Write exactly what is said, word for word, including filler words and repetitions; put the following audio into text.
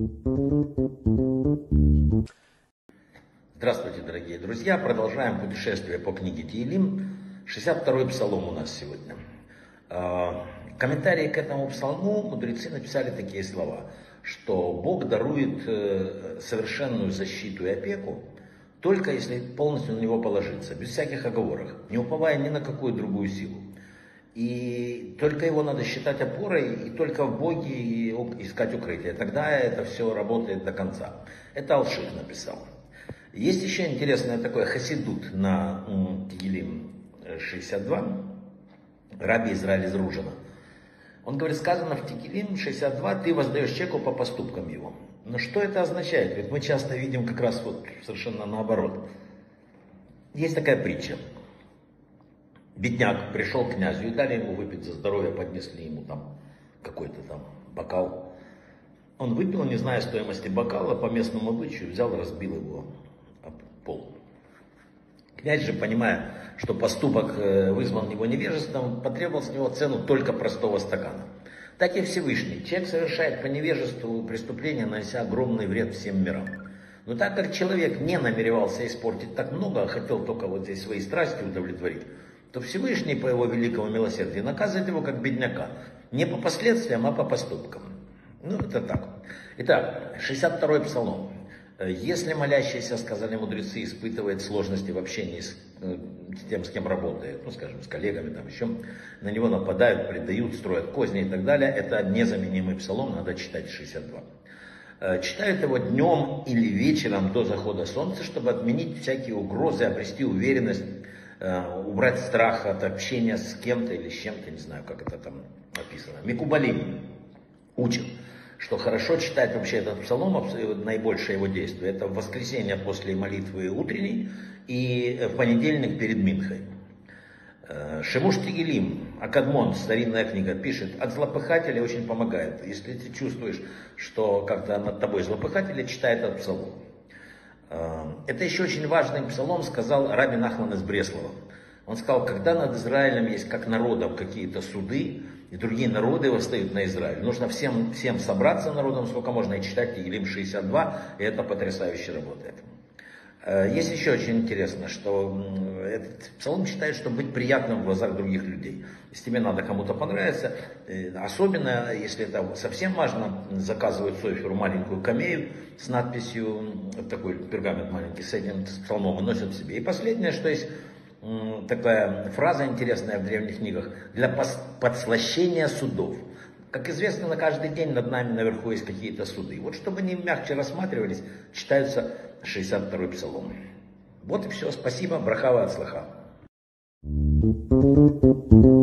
Здравствуйте, дорогие друзья! Продолжаем путешествие по книге Теилим. шестьдесят второй псалом у нас сегодня. В комментарии к этому псалму мудрецы написали такие слова, что Бог дарует совершенную защиту и опеку, только если полностью на него положиться, без всяких оговорок, не уповая ни на какую другую силу. И только его надо считать опорой, и только в Боге искать укрытие. Тогда это все работает до конца. Это Алших написал. Есть еще интересное такое хасидут на Теилим шестьдесят два, Раби Израиль из Ружина. Он говорит, сказано в Теилим шестьдесят два, ты воздаешь человеку по поступкам его. Но что это означает? Ведь мы часто видим как раз вот совершенно наоборот. Есть такая притча. Бедняк пришел к князю и дали ему выпить за здоровье, поднесли ему там какой-то там бокал. Он выпил, не зная стоимости бокала, по местному обычаю взял, разбил его об пол. Князь же, понимая, что поступок вызван его невежеством, потребовал с него цену только простого стакана. Так и Всевышний. Человек совершает по невежеству преступления, нанося огромный вред всем мирам. Но так как человек не намеревался испортить так много, а хотел только вот здесь свои страсти удовлетворить, то Всевышний по его великому милосердию наказывает его как бедняка. Не по последствиям, а по поступкам. Ну, это так. Итак, шестьдесят второй псалом. Если молящийся, сказали мудрецы, испытывает сложности в общении с тем, с кем работает, ну, скажем, с коллегами, там еще, на него нападают, предают, строят козни и так далее, это незаменимый псалом, надо читать шестьдесят два. Читают его днем или вечером до захода солнца, чтобы отменить всякие угрозы, обрести уверенность, убрать страх от общения с кем-то или с чем-то, не знаю, как это там написано. Микубалим учат, что хорошо читать вообще этот псалом, наибольшее его действие, это в воскресенье после молитвы утренней и в понедельник перед Минхой. Шемуш Тегилим, Акадмон, старинная книга, пишет, от злопыхателя очень помогает. Если ты чувствуешь, что как-то над тобой злопыхатель, читай этот псалом. Это еще очень важный псалом, сказал Раби Нахман из Бреслова. Он сказал, когда над Израилем есть как народом какие-то суды, и другие народы восстают на Израиль, нужно всем, всем собраться народом, сколько можно, и читать Теилим шестьдесят два, и это потрясающе работает. Есть еще очень интересно, что этот псалом читает, чтобы быть приятным в глазах других людей. Если тебе надо кому-то понравиться, особенно если это совсем важно, заказывают Соферу маленькую камею с надписью, такой пергамент маленький, с этим псалмом и носят себе. И последнее, что есть такая фраза интересная в древних книгах, для подслащения судов. Как известно, на каждый день над нами наверху есть какие-то суды. Вот чтобы они мягче рассматривались, читаются шестьдесят второй псалом. Вот и все. Спасибо. Браха ва ацлаха.